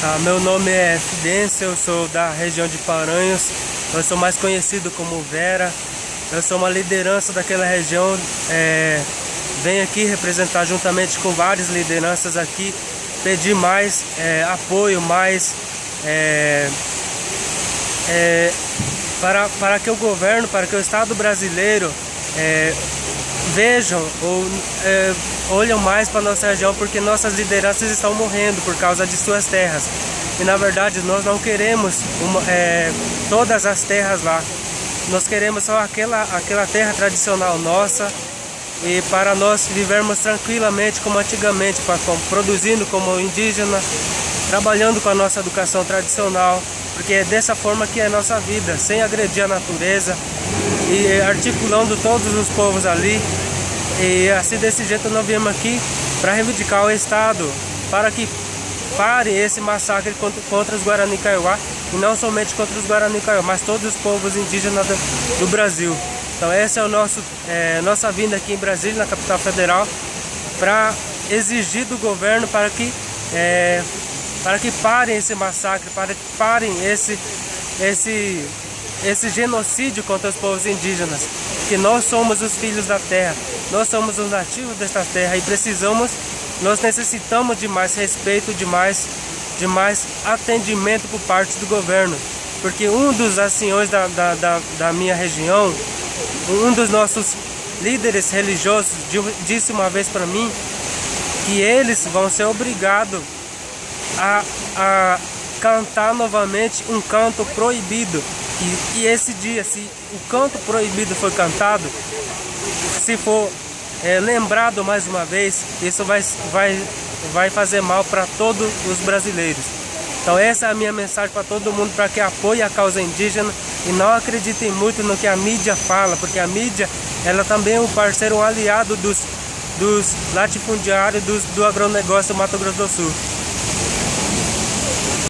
Meu nome é Fidêncio, eu sou da região de Paranhos, eu sou mais conhecido como Vera, eu sou uma liderança daquela região, venho aqui representar juntamente com várias lideranças aqui, pedir mais apoio, mais para que o governo, para que o Estado brasileiro vejam ou olham mais para nossa região, porque nossas lideranças estão morrendo por causa de suas terras. E na verdade nós não queremos todas as terras lá. Nós queremos só aquela terra tradicional nossa, e para nós vivermos tranquilamente como antigamente, produzindo como indígena, trabalhando com a nossa educação tradicional, porque é dessa forma que é a nossa vida, sem agredir a natureza e articulando todos os povos ali. E assim, desse jeito nós viemos aqui para reivindicar o Estado, para que pare esse massacre contra os Guarani Kaiowá, e não somente contra os Guarani Kaiowá, mas todos os povos indígenas do Brasil. Então essa é nossa vinda aqui em Brasília, na capital federal, para exigir do governo para que parem esse massacre, para que parem esse genocídio contra os povos indígenas, que nós somos os filhos da terra, nós somos os nativos desta terra e nós necessitamos de mais respeito, de mais atendimento por parte do governo, porque um dos anciões da minha região, um dos nossos líderes religiosos disse uma vez para mim que eles vão ser obrigados a cantar novamente um canto proibido. E esse dia, se o canto proibido for cantado, se for lembrado mais uma vez, isso vai fazer mal para todos os brasileiros. Então essa é a minha mensagem para todo mundo, para que apoie a causa indígena e não acreditem muito no que a mídia fala, porque a mídia, ela também é um parceiro, um aliado dos latifundiários do agronegócio do Mato Grosso do Sul.